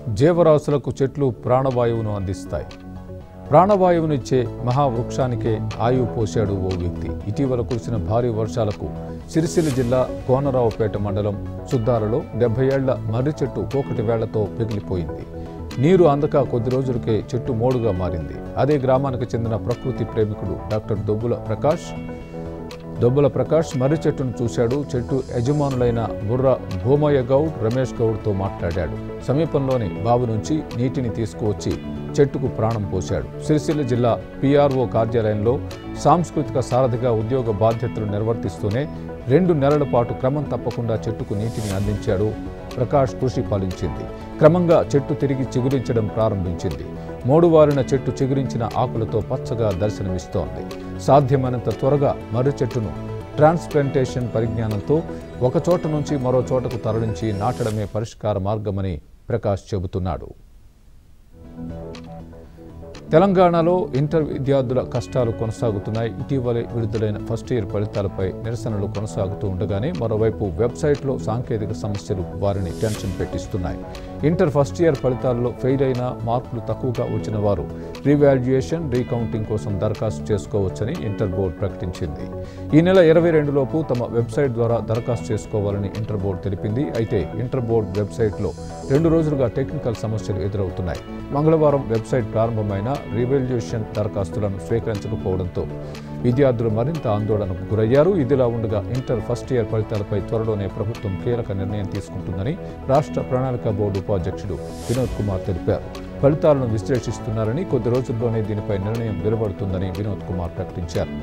జీవరాశులకు చెట్లు ప్రాణవాయువును అందిస్తాయి. ప్రాణవాయువునిచ్చే మహావృక్షానికే ఆయువు పోశాడు ఓ వ్యక్తి. ఇటీవల కురిసిన భారీ వర్షాలకు సిరిసిల్ల జిల్లా కోనరావుపేట మండలం సుద్దాలలో 70 ఏళ్ల మర్రి చెట్టు కోకటి వేళ్లతో పెగిలిపోయింది. నీరు అందక కొద్ది రోజులకే చెట్టు మోడుగా మారింది. అదే గ్రామానికి చెందిన ప్రకృతి ప్రేమికుడు డాక్టర్ దొబ్బల ప్రకాష్ మర్రి చెట్టును చూశాడు. చెట్టు యజమానులైన బుర్ర భూమయ్య గౌడ్, రమేష్ గౌడ్తో మాట్లాడాడు. సమీపంలోని బావి నుంచి నీటిని తీసుకువచ్చి చెట్టుకు ప్రాణం పోశాడు. సిరిసిల్ల జిల్లా PRO కార్యాలయంలో సాంస్కృతిక సారథిగా ఉద్యోగ బాధ్యతలు నిర్వర్తిస్తూనే 2 నెలల పాటు క్రమం తప్పకుండా చెట్టుకు నీటిని అందించాడు. ప్రకాష్ కృషి ఫలించింది. క్రమంగా చెట్టు తిరిగి చిగురించడం ప్రారంభించింది. మోడువారిన చెట్టు చిగురించిన ఆకులతో పచ్చగా దర్శనమిస్తోంది. సాధ్యమైనంత త్వరగా మర్రి చెట్టును ట్రాన్స్ప్లాంటేషన్ పరిజ్ఞానంతో ఒక చోట నుంచి మరో చోటకు తరలించి నాటడమే పరిష్కార మార్గమని ప్రకాష్ చెబుతున్నాడు. తెలంగాణలో ఇంటర్ విద్యార్థుల కష్టాలు కొనసాగుతున్నాయి. ఇటీవలే విడుదలైన ఫస్ట్ ఇయర్ ఫలితాలపై నిరసనలు కొనసాగుతూ ఉండగానే మరోవైపు వెబ్సైట్లో సాంకేతిక సమస్యలు వారిని టెన్షన్ పెట్టిస్తున్నాయి. ఇంటర్ ఫస్ట్ ఇయర్ ఫలితాల్లో ఫెయిల్ అయిన, మార్కులు తక్కువగా వచ్చిన వారు రీవాల్యుయేషన్, రీకౌంటింగ్ కోసం దరఖాస్తు చేసుకోవచ్చని ఇంటర్ బోర్డు ప్రకటించింది. ఈ నెల 22 లోపు తమ వెబ్సైట్ ద్వారా దరఖాస్తు చేసుకోవాలని ఇంటర్ బోర్డు తెలిపింది. అయితే ఇంటర్ బోర్డు వెబ్సైట్లో 2 రోజులుగా టెక్నికల్ సమస్యలు ఎదురవుతున్నాయి. మంగళవారం వెబ్సైట్ ప్రారంభమైన రీవాల్యుయేషన్ దరఖాస్తులను స్వీకరించకపోవడంతో విద్యార్థులు మరింత ఆందోళనకు గురయ్యారు. ఇదిలా ఉండగా ఇంటర్ ఫస్ట్ ఇయర్ ఫలితాలపై త్వరలోనే ప్రభుత్వం కీలక నిర్ణయం తీసుకుంటుందని రాష్ట్ర ప్రణాళిక బోర్డు ఉపాధ్యక్షుడు వినోద్ కుమార్ తెలిపారు. ఫలితాలను విశ్లేషిస్తున్నారని, కొద్ది రోజుల్లోనే దీనిపై నిర్ణయం వెలువడుతుందని వినోద్ కుమార్ ప్రకటించారు.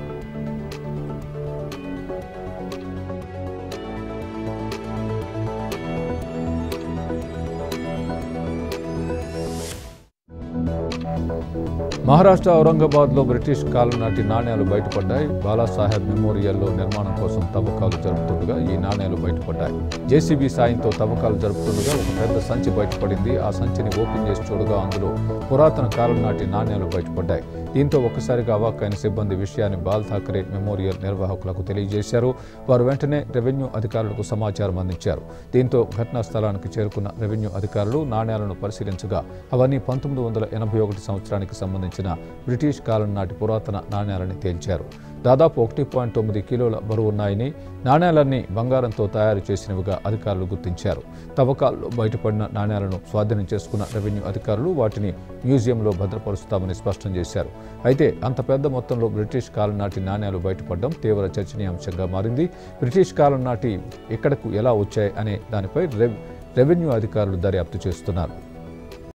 మహారాష్ట్ర ఔరంగాబాద్లో బ్రిటిష్ కాలం నాటి నాణ్యాలు బయటపడ్డాయి. బాలాసాహెబ్ మెమోరియల్లో నిర్మాణం కోసం తవ్వకాలు జరుపుతుండగా ఈ నాణ్యాలు బయటపడ్డాయి. JCB సాయంతో తవ్వకాలు జరుపుతుండగా ఒక పెద్ద సంచి బయటపడింది. ఆ సంచిని ఓపెన్ చేసి చూడగా అందులో పురాతన కాలం నాటి నాణ్యాలు బయటపడ్డాయి. దీంతో ఒక్కసారిగా అవాక్కైన సిబ్బంది విషయాన్ని బాల్ ఠాకరే మెమోరియల్ నిర్వాహకులకు తెలియజేశారు. వారు వెంటనే రెవెన్యూ అధికారులకు సమాచారం అందించారు. దీంతో ఘటనా స్థలానికి చేరుకున్న రెవెన్యూ అధికారులు నాణ్యాలను పరిశీలించగా అవన్నీ 1981 సంవత్సరానికి సంబంధించిన బ్రిటిష్ కాలం నాటి పురాతన నాణ్యాలని తేల్చారు. దాదాపు 1.9 కిలోల బరువున్నాయని, నాణ్యాలన్నీ బంగారంతో తయారు చేసినవిగా అధికారులు గుర్తించారు. తవ్వకాల్లో బయటపడిన నాణ్యాలను స్వాధీనం చేసుకున్న రెవెన్యూ అధికారులు వాటిని మ్యూజియంలో భద్రపరుస్తామని స్పష్టం చేశారు. అయితే అంత పెద్ద మొత్తంలో బ్రిటిష్ కాలం నాటి నాణ్యాలు బయటపడడం తీవ్ర చర్చనీయాంశంగా మారింది. బ్రిటిష్ కాలం నాటి ఎక్కడకు ఎలా వచ్చాయి అనే దానిపై రెవెన్యూ అధికారులు దర్యాప్తు చేస్తున్నారు.